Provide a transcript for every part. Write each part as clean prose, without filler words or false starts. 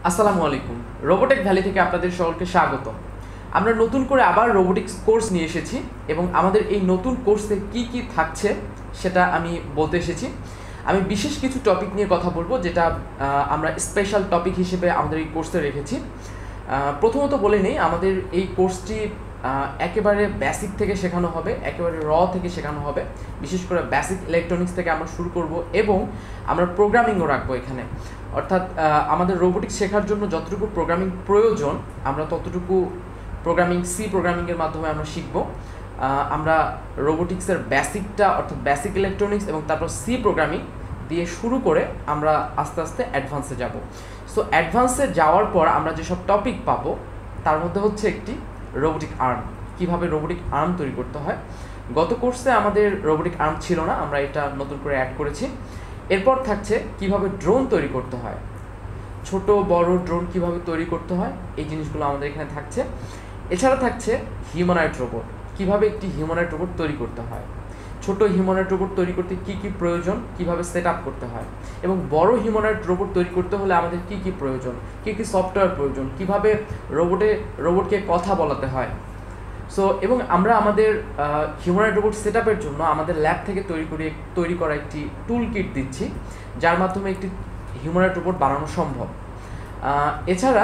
আসসালামু আলাইকুম। রোবোটেক ভ্যালি থেকে আপনাদের সকলকে স্বাগত। আমরা নতুন করে আবার রোবোটিক্স কোর্স নিয়ে এসেছি এবং আমাদের এই নতুন কোর্সে কি কি থাকছে সেটা আমি বলতে এসেছি। আমি বিশেষ কিছু টপিক নিয়ে কথা বলবো, যেটা আমরা স্পেশাল টপিক হিসেবে আমাদের এই কোর্সে রেখেছি। প্রথমত বলে নেই, আমাদের এই কোর্সটি একেবারে বেসিক থেকে শেখানো হবে, একেবারে থেকে শেখানো হবে। বিশেষ করে বেসিক ইলেকট্রনিক্স থেকে আমরা শুরু করব এবং আমরা প্রোগ্রামিংও রাখবো এখানে। অর্থাৎ আমাদের রোবোটিক্স শেখার জন্য যতটুকু প্রোগ্রামিং প্রয়োজন, আমরা ততটুকু প্রোগ্রামিং প্রোগ্রামিংয়ের মাধ্যমে আমরা শিখব। আমরা রোবোটিক্সের বেসিকটা অর্থাৎ বেসিক ইলেকট্রনিক্স এবং তারপর প্রোগ্রামিং দিয়ে শুরু করে আমরা আস্তে আস্তে অ্যাডভান্সে যাব। সো অ্যাডভান্সে যাওয়ার পর আমরা যেসব টপিক পাবো তার মধ্যে হচ্ছে একটি রোবোটিক আর্ম, কিভাবে রোবোটিক আর্ম তৈরি করতে হয়। গত কোর্সে আমাদের রোবোটিক আর্ম ছিল না, আমরা এটা নতুন করে অ্যাড করেছি। এরপর থাকছে কিভাবে ড্রোন তৈরি করতে হয়, ছোট বড় ড্রোন কিভাবে তৈরি করতে হয়, এই জিনিসগুলো আমাদের এখানে থাকছে। এছাড়া থাকছে হিউম্যানয়েড রোবট, কিভাবে একটি হিউম্যানয়েড রোবট তৈরি করতে হয়, ছোট হিউম্যানয়েড রোবট তৈরি করতে কি কি প্রয়োজন, কিভাবে সেট আপ করতে হয়, এবং বড় হিউম্যানয়েড রোবট তৈরি করতে হলে আমাদের কি কি প্রয়োজন, কি কি সফটওয়্যার প্রয়োজন, কিভাবে রোবটকে কথা বলাতে হয়। সো এবং আমরা আমাদের হিউম্যানয়েড রোবট সেট আপের জন্য আমাদের ল্যাব থেকে তৈরি করা একটি টুল কিট দিচ্ছি, যার মাধ্যমে একটি হিউম্যানয়েড রোবট বানানো সম্ভব। এছাড়া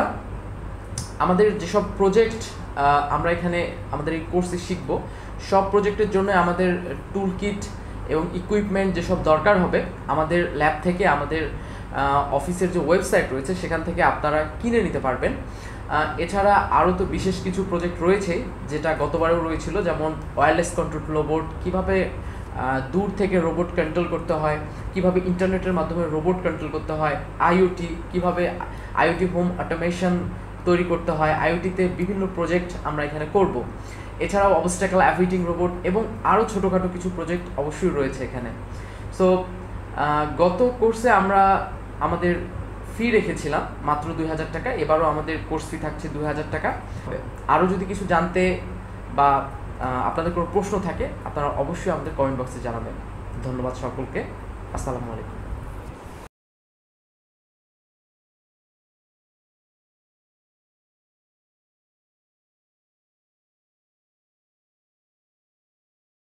আমাদের যেসব প্রজেক্ট আমরা এখানে আমাদের এই কোর্সে শিখব, সব প্রজেক্টের জন্য আমাদের টুল কিট এবং ইকুইপমেন্ট যেসব দরকার হবে আমাদের ল্যাব থেকে, আমাদের অফিসের যে ওয়েবসাইট রয়েছে সেখান থেকে আপনারা কিনে নিতে পারবেন। এছাড়া আরও তো বিশেষ কিছু প্রজেক্ট রয়েছে যেটা গতবারেও রয়েছিল, যেমন ওয়্যারলেস কন্ট্রোল রোবট, কীভাবে দূর থেকে রোবট কন্ট্রোল করতে হয়, কিভাবে ইন্টারনেটের মাধ্যমে রোবট কন্ট্রোল করতে হয়, আইওটি, কিভাবে আইওটি হোম অটোমেশন তৈরি করতে হয়, আইওটিতে বিভিন্ন প্রজেক্ট আমরা এখানে করব। এছাড়াও অবস্ট্যাকল অ্যাভিটিং রোবট এবং আরও ছোটোখাটো কিছু প্রজেক্ট অবশ্যই রয়েছে এখানে। সো গত কোর্সে আমরা আমাদের ফি রেখেছিলাম মাত্র 2000 টাকা, এবারও আমাদের কোর্স ফি থাকছে 2000 টাকা। আরও যদি কিছু জানতে বা আপনাদের কোনো প্রশ্ন থাকে আপনারা অবশ্যই আমাদের কমেন্ট বক্সে জানাবেন। ধন্যবাদ সকলকে। আসসালামু আলাইকুম।